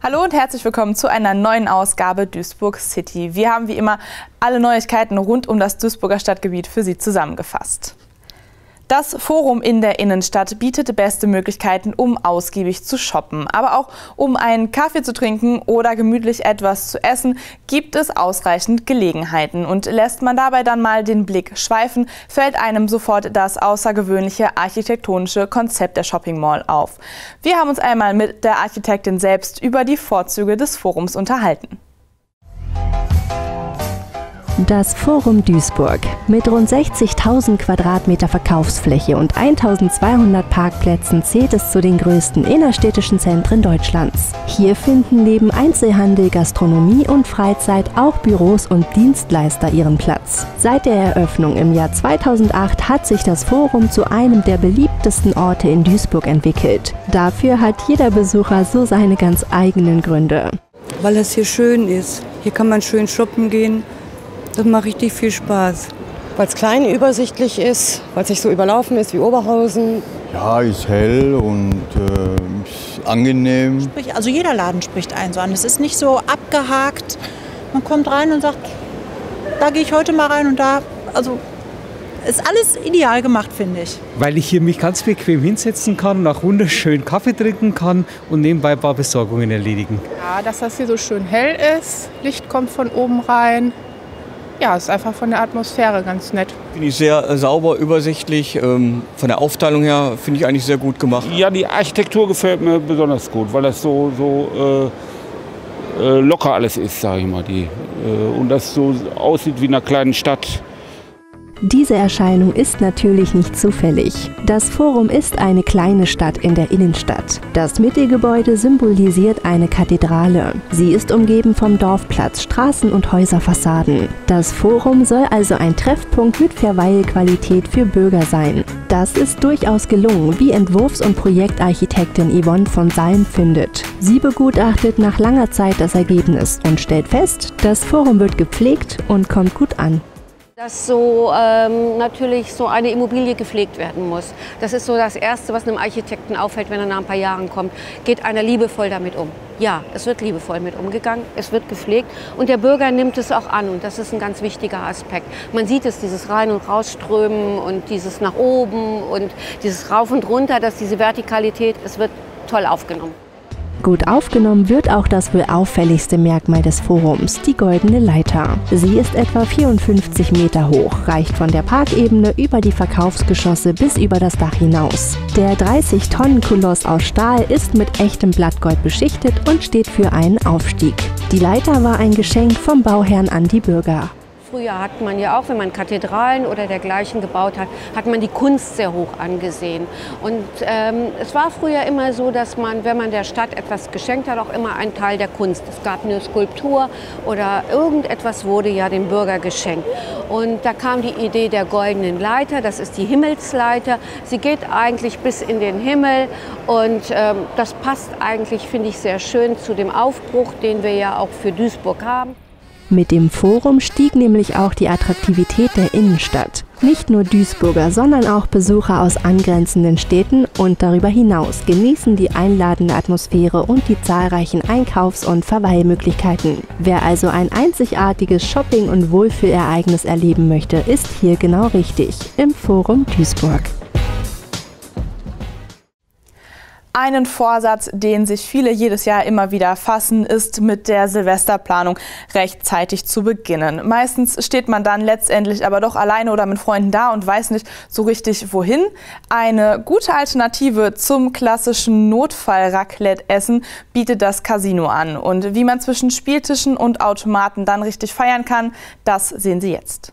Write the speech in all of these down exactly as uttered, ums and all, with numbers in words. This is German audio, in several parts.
Hallo und herzlich willkommen zu einer neuen Ausgabe Duisburg City. Wir haben wie immer alle Neuigkeiten rund um das Duisburger Stadtgebiet für Sie zusammengefasst. Das Forum in der Innenstadt bietet beste Möglichkeiten, um ausgiebig zu shoppen. Aber auch um einen Kaffee zu trinken oder gemütlich etwas zu essen, gibt es ausreichend Gelegenheiten. Und lässt man dabei dann mal den Blick schweifen, fällt einem sofort das außergewöhnliche architektonische Konzept der Shopping Mall auf. Wir haben uns einmal mit der Architektin selbst über die Vorzüge des Forums unterhalten. Das Forum Duisburg. Mit rund sechzigtausend Quadratmeter Verkaufsfläche und eintausendzweihundert Parkplätzen zählt es zu den größten innerstädtischen Zentren Deutschlands. Hier finden neben Einzelhandel, Gastronomie und Freizeit auch Büros und Dienstleister ihren Platz. Seit der Eröffnung im Jahr zweitausendacht hat sich das Forum zu einem der beliebtesten Orte in Duisburg entwickelt. Dafür hat jeder Besucher so seine ganz eigenen Gründe. Weil es hier schön ist. Hier kann man schön shoppen gehen. Das macht richtig viel Spaß. Weil es klein, übersichtlich ist, weil es nicht so überlaufen ist wie Oberhausen. Ja, ist hell und äh, ist angenehm. Also jeder Laden spricht einen so an. Es ist nicht so abgehakt. Man kommt rein und sagt, da gehe ich heute mal rein und da. Also ist alles ideal gemacht, finde ich. Weil ich hier mich ganz bequem hinsetzen kann, nach wunderschön Kaffee trinken kann und nebenbei ein paar Besorgungen erledigen. Ja, dass das hier so schön hell ist. Licht kommt von oben rein. Ja, ist einfach von der Atmosphäre ganz nett. Finde ich sehr äh, sauber, übersichtlich. Ähm, von der Aufteilung her finde ich eigentlich sehr gut gemacht. Ja, die Architektur gefällt mir besonders gut, weil das so, so äh, äh, locker alles ist, sage ich mal. Die, äh, und das so aussieht wie in einer kleinen Stadt. Diese Erscheinung ist natürlich nicht zufällig. Das Forum ist eine kleine Stadt in der Innenstadt. Das Mittelgebäude symbolisiert eine Kathedrale. Sie ist umgeben vom Dorfplatz, Straßen und Häuserfassaden. Das Forum soll also ein Treffpunkt mit Verweilqualität für Bürger sein. Das ist durchaus gelungen, wie Entwurfs- und Projektarchitektin Yvonne von Salm findet. Sie begutachtet nach langer Zeit das Ergebnis und stellt fest, das Forum wird gepflegt und kommt gut an. Dass so ähm, natürlich so eine Immobilie gepflegt werden muss. Das ist so das Erste, was einem Architekten auffällt, wenn er nach ein paar Jahren kommt. Geht einer liebevoll damit um? Ja, es wird liebevoll mit umgegangen, es wird gepflegt und der Bürger nimmt es auch an und das ist ein ganz wichtiger Aspekt. Man sieht es, dieses Rein- und Rausströmen und dieses nach oben und dieses Rauf und Runter, dass diese Vertikalität, es wird toll aufgenommen. Gut aufgenommen wird auch das wohl auffälligste Merkmal des Forums, die Goldene Leiter. Sie ist etwa vierundfünfzig Meter hoch, reicht von der Parkebene über die Verkaufsgeschosse bis über das Dach hinaus. Der dreißig Tonnen Koloss aus Stahl ist mit echtem Blattgold beschichtet und steht für einen Aufstieg. Die Leiter war ein Geschenk vom Bauherrn an die Bürger. Früher hat man ja auch, wenn man Kathedralen oder dergleichen gebaut hat, hat man die Kunst sehr hoch angesehen. Und ähm, es war früher immer so, dass man, wenn man der Stadt etwas geschenkt hat, auch immer ein Teil der Kunst. Es gab eine Skulptur oder irgendetwas wurde ja dem Bürger geschenkt. Und da kam die Idee der Goldenen Leiter, das ist die Himmelsleiter. Sie geht eigentlich bis in den Himmel und ähm, das passt eigentlich, finde ich, sehr schön zu dem Aufbruch, den wir ja auch für Duisburg haben. Mit dem Forum stieg nämlich auch die Attraktivität der Innenstadt. Nicht nur Duisburger, sondern auch Besucher aus angrenzenden Städten und darüber hinaus genießen die einladende Atmosphäre und die zahlreichen Einkaufs- und Verweilmöglichkeiten. Wer also ein einzigartiges Shopping- und Wohlfühlereignis erleben möchte, ist hier genau richtig, im Forum Duisburg. Einen Vorsatz, den sich viele jedes Jahr immer wieder fassen, ist mit der Silvesterplanung rechtzeitig zu beginnen. Meistens steht man dann letztendlich aber doch alleine oder mit Freunden da und weiß nicht so richtig wohin. Eine gute Alternative zum klassischen Notfall-Raclette-Essen bietet das Casino an. Und wie man zwischen Spieltischen und Automaten dann richtig feiern kann, das sehen Sie jetzt.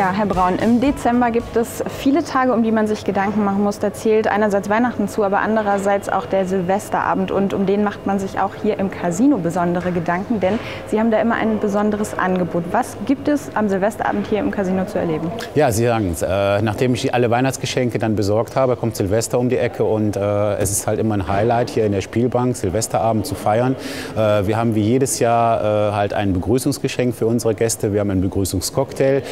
Ja, Herr Braun, im Dezember gibt es viele Tage, um die man sich Gedanken machen muss. Da zählt einerseits Weihnachten zu, aber andererseits auch der Silvesterabend. Und um den macht man sich auch hier im Casino besondere Gedanken, denn Sie haben da immer ein besonderes Angebot. Was gibt es am Silvesterabend hier im Casino zu erleben? Ja, Sie sagen es. Äh, nachdem ich alle Weihnachtsgeschenke dann besorgt habe, kommt Silvester um die Ecke und äh, es ist halt immer ein Highlight hier in der Spielbank, Silvesterabend zu feiern. Äh, wir haben wie jedes Jahr äh, halt ein Begrüßungsgeschenk für unsere Gäste. Wir haben einen Begrüßungscocktail.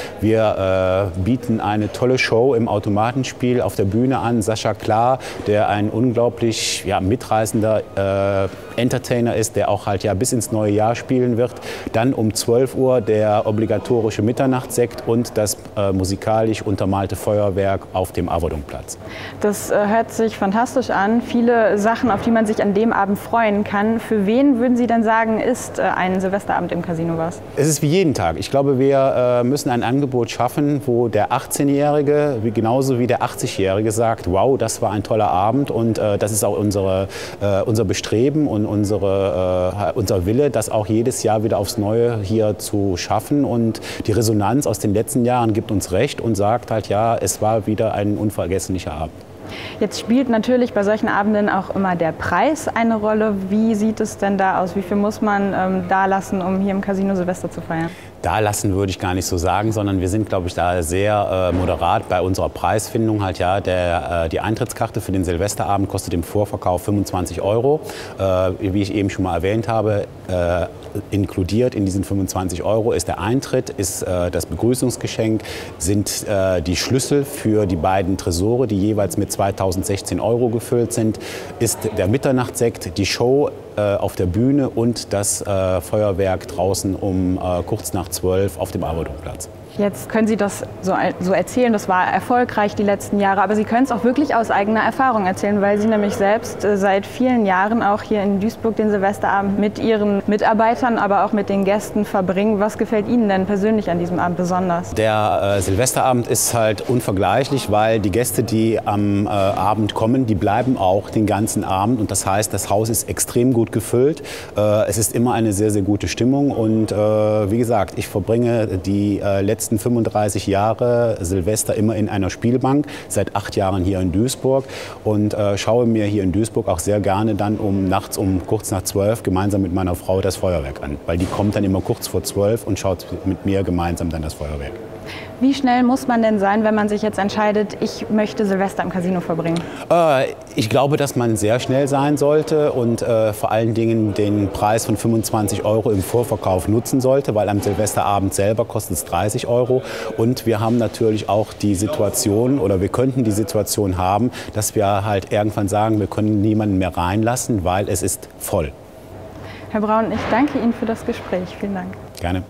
Wir äh, bieten eine tolle Show im Automatenspiel auf der Bühne an. Sascha Klar, der ein unglaublich ja, mitreißender äh, Entertainer ist, der auch halt ja bis ins neue Jahr spielen wird. Dann um zwölf Uhr der obligatorische Mitternachtssekt und das äh, musikalisch untermalte Feuerwerk auf dem Avodonplatz. Das äh, hört sich fantastisch an. Viele Sachen, auf die man sich an dem Abend freuen kann. Für wen würden Sie denn sagen, ist äh, ein Silvesterabend im Casino was? Es ist wie jeden Tag. Ich glaube, wir äh, müssen ein Angebot schaffen, wo der achtzehnjährige wie, genauso wie der achtzigjährige sagt, wow, das war ein toller Abend und äh, das ist auch unsere, äh, unser Bestreben und unsere, äh, unser Wille, das auch jedes Jahr wieder aufs Neue hier zu schaffen. Und die Resonanz aus den letzten Jahren gibt uns recht und sagt halt, ja, es war wieder ein unvergesslicher Abend. Jetzt spielt natürlich bei solchen Abenden auch immer der Preis eine Rolle. Wie sieht es denn da aus? Wie viel muss man ähm, da lassen, um hier im Casino Silvester zu feiern? Da lassen würde ich gar nicht so sagen, sondern wir sind, glaube ich, da sehr äh, moderat bei unserer Preisfindung. Halt, ja, der, äh, die Eintrittskarte für den Silvesterabend kostet im Vorverkauf fünfundzwanzig Euro. Äh, wie ich eben schon mal erwähnt habe, äh, inkludiert in diesen fünfundzwanzig Euro ist der Eintritt, ist äh, das Begrüßungsgeschenk, sind äh, die Schlüssel für die beiden Tresore, die jeweils mit zweitausendsechzehn Euro gefüllt sind, ist der Mitternachtssekt, die Show äh, auf der Bühne und das äh, Feuerwerk draußen um äh, kurz nach zwölf auf dem Avodonplatz. Jetzt können Sie das so, so erzählen, das war erfolgreich die letzten Jahre, aber Sie können es auch wirklich aus eigener Erfahrung erzählen, weil Sie nämlich selbst seit vielen Jahren auch hier in Duisburg den Silvesterabend mit Ihren Mitarbeitern, aber auch mit den Gästen verbringen. Was gefällt Ihnen denn persönlich an diesem Abend besonders? Der äh, Silvesterabend ist halt unvergleichlich, weil die Gäste, die am äh, Abend kommen, die bleiben auch den ganzen Abend und das heißt, das Haus ist extrem gut gefüllt. Äh, es ist immer eine sehr, sehr gute Stimmung und äh, wie gesagt, ich verbringe die äh, letzten fünfunddreißig Jahre Silvester immer in einer Spielbank, seit acht Jahren hier in Duisburg und äh, schaue mir hier in Duisburg auch sehr gerne dann um nachts um kurz nach zwölf gemeinsam mit meiner Frau das Feuerwerk an, weil die kommt dann immer kurz vor zwölf und schaut mit mir gemeinsam dann das Feuerwerk. Wie schnell muss man denn sein, wenn man sich jetzt entscheidet, ich möchte Silvester im Casino verbringen? Äh, ich glaube, dass man sehr schnell sein sollte und äh, vor allen Dingen den Preis von fünfundzwanzig Euro im Vorverkauf nutzen sollte, weil am Silvesterabend selber kostet es dreißig Euro. Und wir haben natürlich auch die Situation, oder wir könnten die Situation haben, dass wir halt irgendwann sagen, wir können niemanden mehr reinlassen, weil es ist voll. Herr Braun, ich danke Ihnen für das Gespräch. Vielen Dank. Gerne.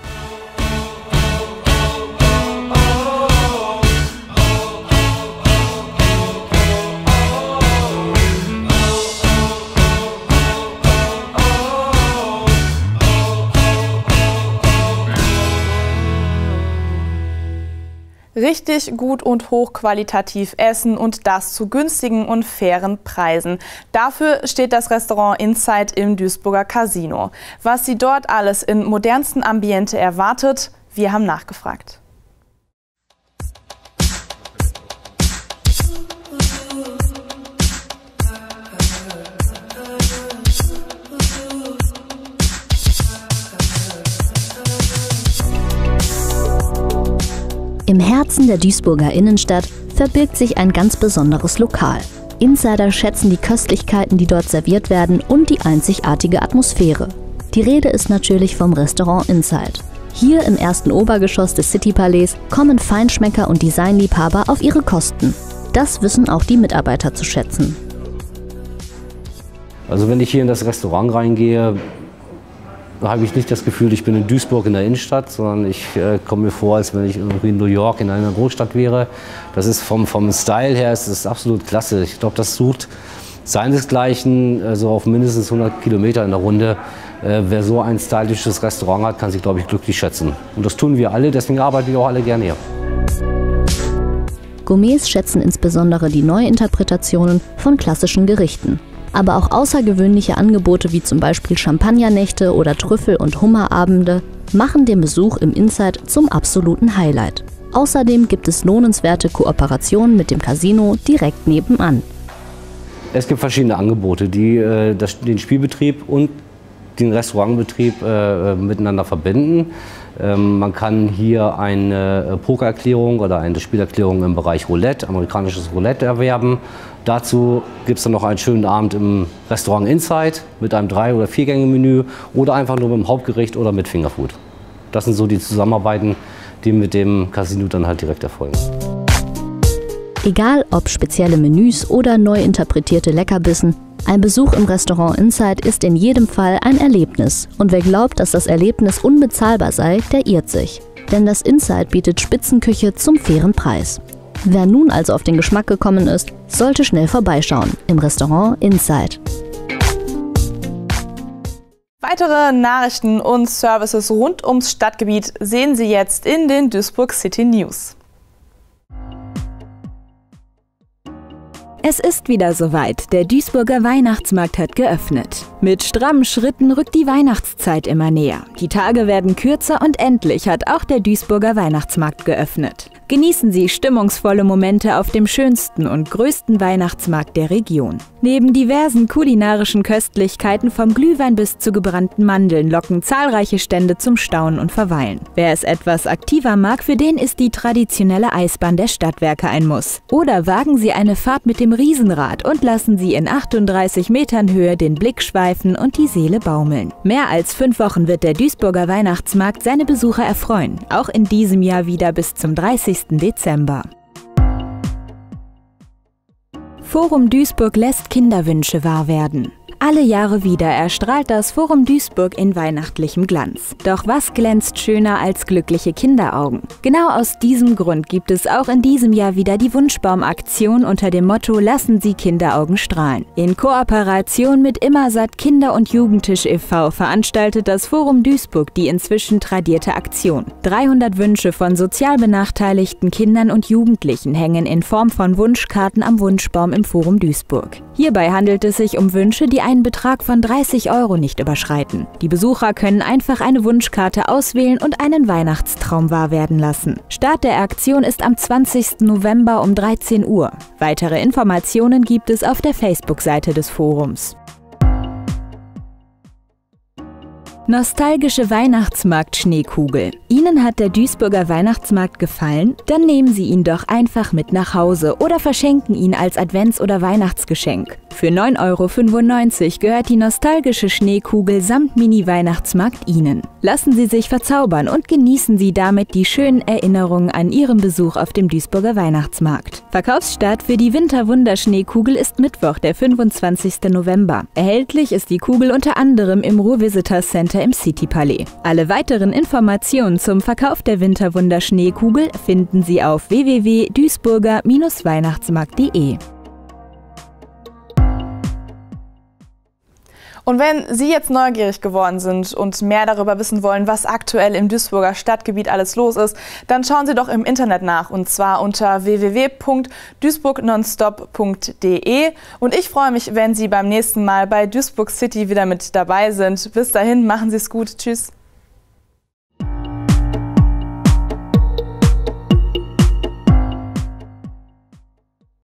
Richtig gut und hochqualitativ essen und das zu günstigen und fairen Preisen. Dafür steht das Restaurant Inside im Duisburger Casino. Was Sie dort alles in modernsten Ambiente erwartet, wir haben nachgefragt. Im Herzen der Duisburger Innenstadt verbirgt sich ein ganz besonderes Lokal. Insider schätzen die Köstlichkeiten, die dort serviert werden und die einzigartige Atmosphäre. Die Rede ist natürlich vom Restaurant Inside. Hier im ersten Obergeschoss des City-Palais kommen Feinschmecker und Designliebhaber auf ihre Kosten. Das wissen auch die Mitarbeiter zu schätzen. Also wenn ich hier in das Restaurant reingehe, habe ich nicht das Gefühl, ich bin in Duisburg in der Innenstadt, sondern ich äh, komme mir vor, als wenn ich irgendwie in New York in einer Großstadt wäre. Das ist vom, vom Style her ist das absolut klasse. Ich glaube, das sucht seinesgleichen, also auf mindestens hundert Kilometer in der Runde. Äh, wer so ein stylisches Restaurant hat, kann sich, glaube ich, glücklich schätzen. Und das tun wir alle, deswegen arbeiten wir auch alle gerne hier. Gourmets schätzen insbesondere die Neuinterpretationen von klassischen Gerichten. Aber auch außergewöhnliche Angebote wie zum Beispiel Champagnernächte oder Trüffel- und Hummerabende machen den Besuch im Inside zum absoluten Highlight. Außerdem gibt es lohnenswerte Kooperationen mit dem Casino direkt nebenan. Es gibt verschiedene Angebote, die äh, das, den Spielbetrieb und den Restaurantbetrieb äh, miteinander verbinden. Ähm, man kann hier eine Pokererklärung oder eine Spielerklärung im Bereich Roulette, amerikanisches Roulette erwerben. Dazu gibt es dann noch einen schönen Abend im Restaurant Inside mit einem Drei- oder Viergänge-Menü oder einfach nur mit dem Hauptgericht oder mit Fingerfood. Das sind so die Zusammenarbeiten, die mit dem Casino dann halt direkt erfolgen. Egal ob spezielle Menüs oder neu interpretierte Leckerbissen, ein Besuch im Restaurant Inside ist in jedem Fall ein Erlebnis. Und wer glaubt, dass das Erlebnis unbezahlbar sei, der irrt sich. Denn das Inside bietet Spitzenküche zum fairen Preis. Wer nun also auf den Geschmack gekommen ist, sollte schnell vorbeischauen im Restaurant Inside. Weitere Nachrichten und Services rund ums Stadtgebiet sehen Sie jetzt in den Duisburg City News. Es ist wieder soweit. Der Duisburger Weihnachtsmarkt hat geöffnet. Mit strammen Schritten rückt die Weihnachtszeit immer näher. Die Tage werden kürzer und endlich hat auch der Duisburger Weihnachtsmarkt geöffnet. Genießen Sie stimmungsvolle Momente auf dem schönsten und größten Weihnachtsmarkt der Region. Neben diversen kulinarischen Köstlichkeiten vom Glühwein bis zu gebrannten Mandeln locken zahlreiche Stände zum Staunen und Verweilen. Wer es etwas aktiver mag, für den ist die traditionelle Eisbahn der Stadtwerke ein Muss. Oder wagen Sie eine Fahrt mit dem Riesenrad und lassen Sie in achtunddreißig Metern Höhe den Blick schweifen und die Seele baumeln. Mehr als fünf Wochen wird der Duisburger Weihnachtsmarkt seine Besucher erfreuen. Auch in diesem Jahr wieder bis zum dreißigsten Dezember. Forum Duisburg lässt Kinderwünsche wahr werden. Alle Jahre wieder erstrahlt das Forum Duisburg in weihnachtlichem Glanz. Doch was glänzt schöner als glückliche Kinderaugen? Genau aus diesem Grund gibt es auch in diesem Jahr wieder die Wunschbaumaktion unter dem Motto Lassen Sie Kinderaugen strahlen. In Kooperation mit Immersatt Kinder- und Jugendtisch e V veranstaltet das Forum Duisburg die inzwischen tradierte Aktion. dreihundert Wünsche von sozial benachteiligten Kindern und Jugendlichen hängen in Form von Wunschkarten am Wunschbaum im Forum Duisburg. Hierbei handelt es sich um Wünsche, die einen Betrag von dreißig Euro nicht überschreiten. Die Besucher können einfach eine Wunschkarte auswählen und einen Weihnachtstraum wahr werden lassen. Start der Aktion ist am zwanzigsten November um dreizehn Uhr. Weitere Informationen gibt es auf der Facebook-Seite des Forums. Nostalgische Weihnachtsmarkt-Schneekugel. Ihnen hat der Duisburger Weihnachtsmarkt gefallen? Dann nehmen Sie ihn doch einfach mit nach Hause oder verschenken ihn als Advents- oder Weihnachtsgeschenk. Für neun Euro fünfundneunzig gehört die nostalgische Schneekugel samt Mini-Weihnachtsmarkt Ihnen. Lassen Sie sich verzaubern und genießen Sie damit die schönen Erinnerungen an Ihren Besuch auf dem Duisburger Weihnachtsmarkt. Verkaufsstart für die Winterwunder-Schneekugel ist Mittwoch, der fünfundzwanzigsten November. Erhältlich ist die Kugel unter anderem im Ruhr-Visitor Center im City-Palais. Alle weiteren Informationen zum Verkauf der Winterwunder-Schneekugel finden Sie auf w w w punkt duisburger Weihnachtsmarkt punkt de. Und wenn Sie jetzt neugierig geworden sind und mehr darüber wissen wollen, was aktuell im Duisburger Stadtgebiet alles los ist, dann schauen Sie doch im Internet nach, und zwar unter w w w punkt duisburg nonstop punkt de. Und ich freue mich, wenn Sie beim nächsten Mal bei Duisburg City wieder mit dabei sind. Bis dahin, machen Sie es gut. Tschüss.